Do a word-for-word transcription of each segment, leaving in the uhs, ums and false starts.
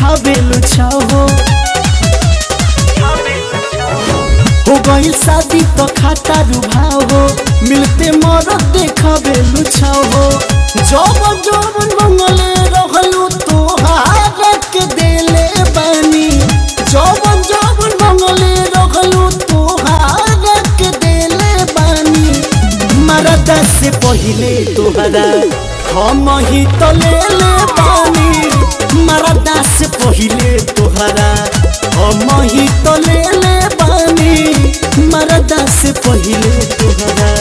दिखावे लुछाओ हो गई शादी तो खाता रुभाओ मिलते मरद देखावे लुछाओ जब जब मंगले रहलू तोहार के देले बानी जब जब मंगले रहलू तोहार के देले बानी मरद से पहिले तोहरा हम ही तो ले ले बानी मरद से पहिले तोहरा हम ही तो ले ले बानी मरद से पहिले तोहरा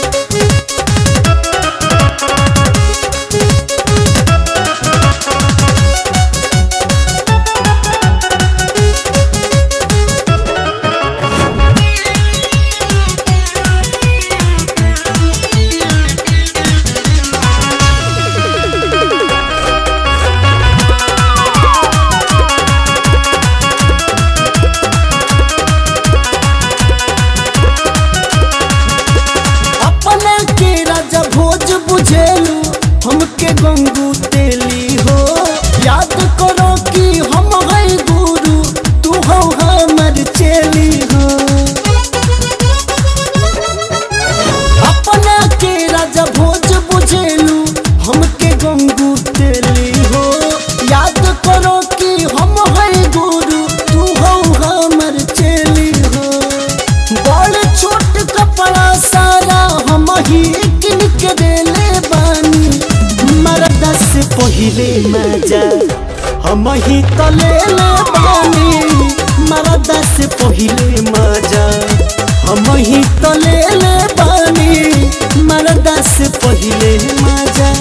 हमके गंगू तेली हो याद करो कि हम है गुरु तू हो हमर चेली हो अपना के राजा भोज बुझेलू हमके गंगू तेली हो याद करो कि हम है गुरु तू हो हमर चेली हो बड़ छोट कपड़ा सारा हम ही किन के देले बानी मरद से पहिले मजा हम ही तो ले ले बानी मरद से पहिले मजा हम ही तो ले ले बानी मरद से पहिले मजा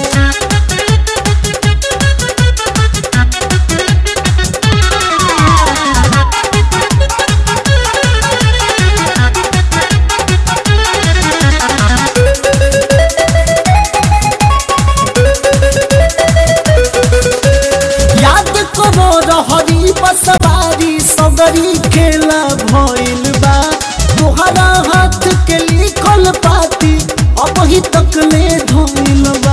हरी बसवारी सगरी खेला भइल बा तोहरा हाथ के लिखल पाती अब ही तक ले धइल बा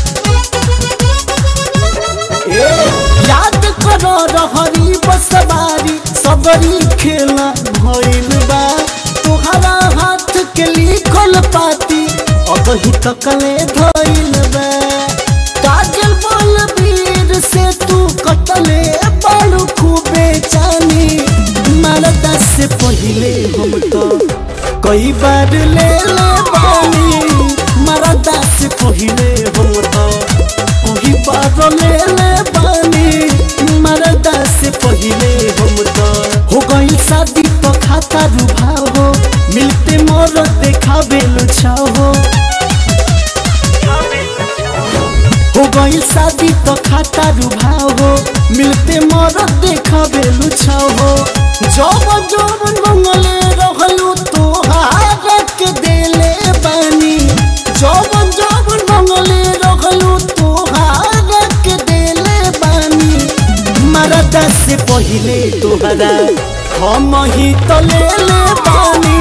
ए याद करो हरी बसवारी सगरी खेला भइल बा तोहरा हाथ के लिखल पाती अब ही तक ले धइल बा काजल बलबीर से तू कटले बालू खूबे जानी मरद से पहिले हम तो कई बार ले ले बानी मरद से पहिले हम तो कई बार ले ले बानी मरद से पहिले हम तो हो गई शादी तो खाता रुभाओ मिलते मोर देखावे लुछाओ हो गई शादी तो खाता रुभाओ मिलते मरद देखावे लुछाओ जब जब मंगले रहलू तोहार के देले बानी जब जब मंगले रहलू तोहार के देले बानी मरद से पहिले तोहरा हम ही तो ले ले बानी